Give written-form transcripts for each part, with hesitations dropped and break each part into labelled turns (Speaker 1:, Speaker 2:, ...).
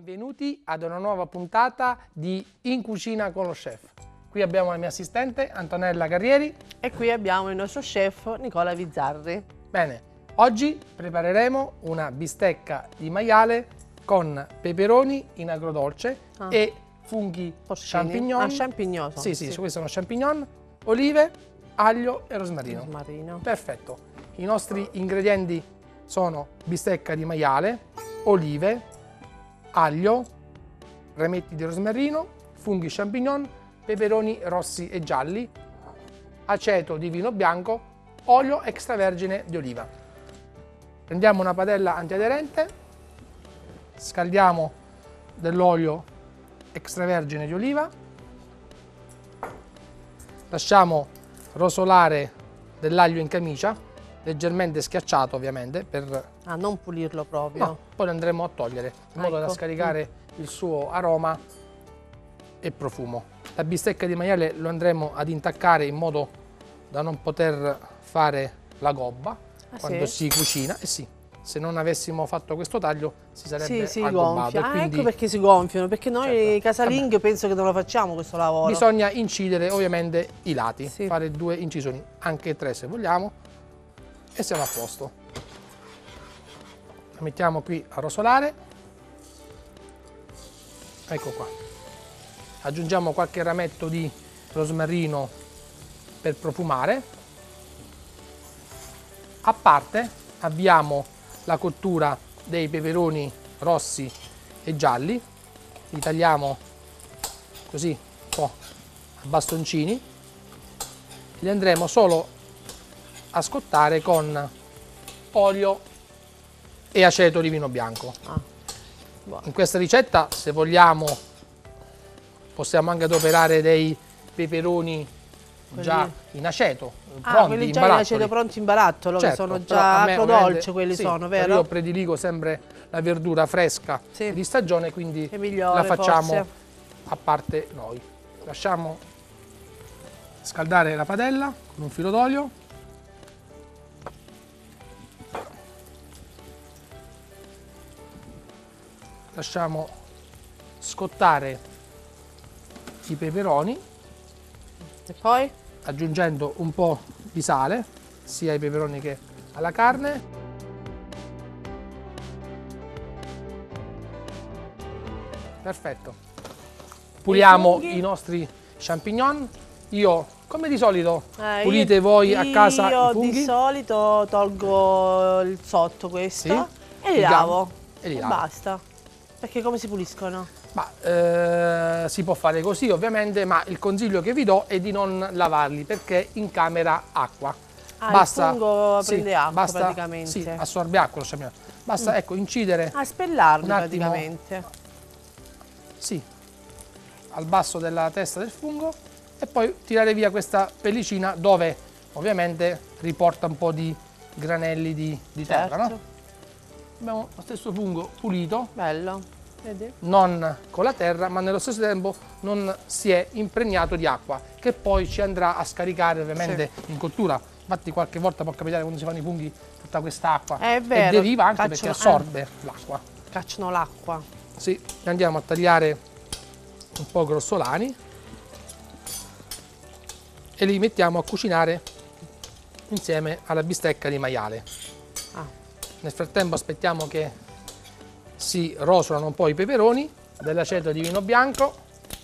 Speaker 1: Benvenuti ad una nuova puntata di In Cucina con lo Chef. Qui abbiamo la mia assistente Antonella Carrieri.
Speaker 2: E qui abbiamo il nostro chef Nicola Vizzarri.
Speaker 1: Bene, oggi prepareremo una bistecca di maiale con peperoni in agrodolce e funghi champignon.
Speaker 2: Champignon.
Speaker 1: Sì, questi sono champignon, olive, aglio e rosmarino. Perfetto. I nostri ingredienti sono bistecca di maiale, olive, aglio, rametti di rosmarino, funghi champignon, peperoni rossi e gialli, aceto di vino bianco, olio extravergine di oliva. Prendiamo una padella antiaderente, scaldiamo dell'olio extravergine di oliva, lasciamo rosolare dell'aglio in camicia, leggermente schiacciato ovviamente per
Speaker 2: non pulirlo proprio.
Speaker 1: No, poi lo andremo a togliere in modo da scaricare il suo aroma e profumo. La bistecca di maiale lo andremo ad intaccare in modo da non poter fare la gobba quando si cucina. E sì, se non avessimo fatto questo taglio si sarebbe aggobbato.
Speaker 2: Ecco perché si gonfiano, perché noi casalinghe penso che non lo facciamo questo lavoro.
Speaker 1: Bisogna incidere ovviamente i lati, fare 2 incisioni, anche 3 se vogliamo, e siamo a posto. La mettiamo qui a rosolare. Ecco qua. Aggiungiamo qualche rametto di rosmarino per profumare. A parte abbiamo la cottura dei peperoni rossi e gialli. Li tagliamo così un po' a bastoncini. Li andremo solo a scottare con olio e aceto di vino bianco. In questa ricetta, se vogliamo, possiamo anche adoperare dei peperoni già in aceto,
Speaker 2: quelli già in aceto pronti in barattolo, che sono già agrodolce, quelli sono, vero?
Speaker 1: Io prediligo sempre la verdura fresca di stagione, quindi la facciamo a parte noi. Lasciamo scaldare la padella con un filo d'olio. Lasciamo scottare i peperoni
Speaker 2: e poi
Speaker 1: aggiungendo un po' di sale sia ai peperoni che alla carne. Perfetto. Puliamo i nostri champignon. Io, come di solito, pulite voi a casa i funghi?
Speaker 2: Io di solito tolgo il sotto questo e li lavo e basta. Perché come si puliscono?
Speaker 1: Si può fare così ovviamente, ma il consiglio che vi do è di non lavarli perché in camera acqua.
Speaker 2: Basta, il fungo prende acqua praticamente.
Speaker 1: Sì, assorbe acqua lo champignon. Basta ecco, incidere
Speaker 2: spellarlo praticamente.
Speaker 1: Sì, al basso della testa del fungo e poi tirare via questa pellicina dove ovviamente riporta un po' di granelli di terra, no? Abbiamo lo stesso fungo pulito,
Speaker 2: bello, vedi?
Speaker 1: Non con la terra, ma nello stesso tempo non si è impregnato di acqua, che poi ci andrà a scaricare ovviamente in cottura. Infatti qualche volta può capitare quando si fanno i funghi tutta questa acqua
Speaker 2: è vero,
Speaker 1: e deriva anche perché assorbe l'acqua.
Speaker 2: Cacciano l'acqua.
Speaker 1: Sì, andiamo a tagliare un po' grossolani e li mettiamo a cucinare insieme alla bistecca di maiale. Nel frattempo aspettiamo che si rosolano un po' i peperoni, dell'aceto di vino bianco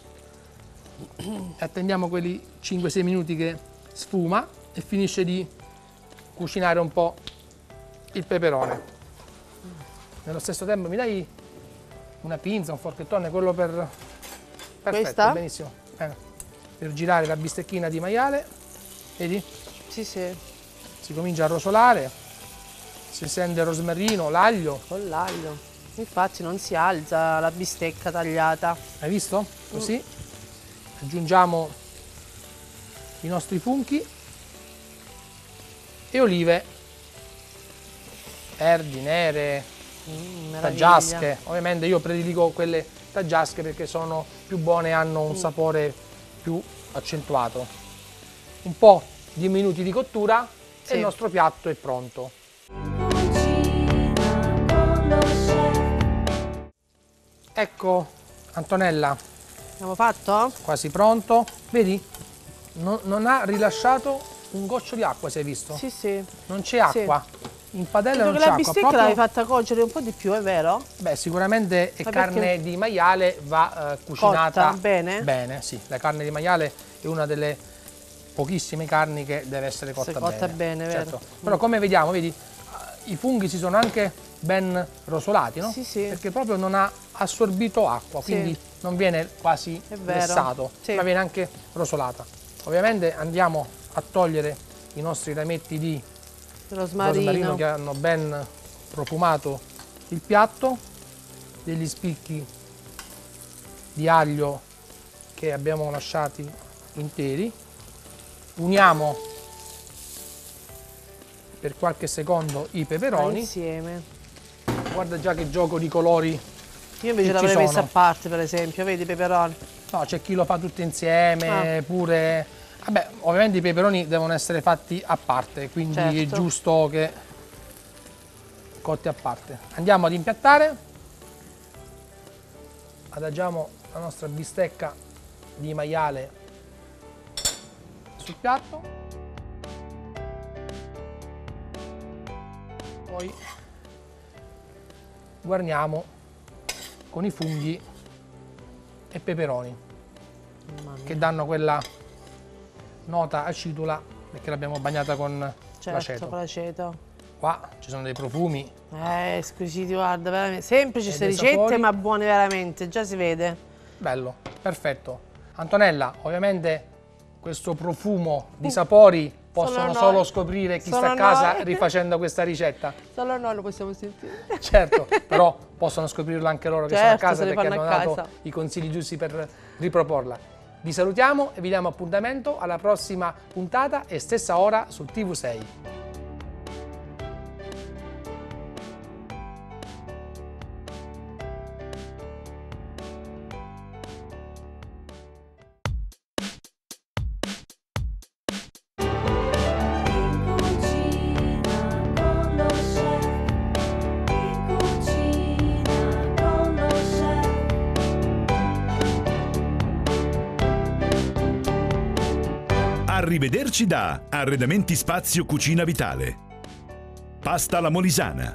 Speaker 1: e attendiamo quelli 5-6 minuti che sfuma e finisce di cucinare un po' il peperone. Nello stesso tempo mi dai una pinza, un forchettone, quello per... Perfetto,
Speaker 2: questa?
Speaker 1: Benissimo. Bene. Per girare la bistecchina di maiale, vedi?
Speaker 2: Sì.
Speaker 1: Si comincia a rosolare. Si sente il rosmarino, l'aglio.
Speaker 2: Con l'aglio. Infatti non si alza la bistecca tagliata.
Speaker 1: Hai visto? Così. Aggiungiamo i nostri funghi e olive verdi, nere, taggiasche. Ovviamente io prediligo quelle taggiasche perché sono più buone e hanno un sapore più accentuato. Un po' di minuti di cottura e il nostro piatto è pronto. Ecco, Antonella.
Speaker 2: Abbiamo fatto?
Speaker 1: Quasi pronto. Vedi? Non ha rilasciato un goccio di acqua, si è visto?
Speaker 2: Sì, sì.
Speaker 1: Non c'è acqua. In padella non c'è
Speaker 2: acqua.
Speaker 1: La
Speaker 2: bistecca
Speaker 1: proprio...
Speaker 2: l'hai fatta cuocere un po' di più, è vero?
Speaker 1: Beh, sicuramente è carne di maiale, va cucinata
Speaker 2: cotta bene.
Speaker 1: Bene, sì. La carne di maiale è una delle pochissime carni che deve essere cotta bene.
Speaker 2: Certo.
Speaker 1: Vero. Però come vediamo, vedi, i funghi si sono anche ben rosolati, no?
Speaker 2: Sì, sì.
Speaker 1: Perché proprio non ha assorbito acqua, quindi non viene quasi vessato, ma viene anche rosolata. Ovviamente andiamo a togliere i nostri rametti di rosmarino che hanno ben profumato il piatto, degli spicchi di aglio che abbiamo lasciati interi, uniamo per qualche secondo i peperoni
Speaker 2: insieme.
Speaker 1: Guarda già che gioco di colori.
Speaker 2: Io invece l'avrei messa a parte, per esempio, vedi i peperoni?
Speaker 1: No, c'è chi lo fa tutto insieme, pure... Vabbè, ovviamente i peperoni devono essere fatti a parte, quindi è giusto che cotti a parte. Andiamo ad impiattare. Adagiamo la nostra bistecca di maiale sul piatto. Poi guarniamo con i funghi e peperoni che danno quella nota acidula perché l'abbiamo bagnata con l'aceto. Qua ci sono dei profumi
Speaker 2: squisiti, guarda, veramente semplici queste ricette, ma buone veramente, già si vede.
Speaker 1: Bello, perfetto. Antonella, ovviamente questo profumo di sapori possono solo scoprire chi sta a casa rifacendo questa ricetta.
Speaker 2: Solo noi lo possiamo sentire.
Speaker 1: Certo, però possono scoprirlo anche loro che sono a casa perché hanno dato i consigli giusti per riproporla. Vi salutiamo e vi diamo appuntamento alla prossima puntata e stessa ora su TV6.
Speaker 3: Arrivederci da Arredamenti Spazio Cucina Vitale. Pasta alla Molisana.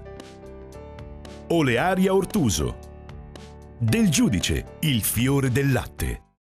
Speaker 3: Olearia Ortuso. Del Giudice, il fiore del latte.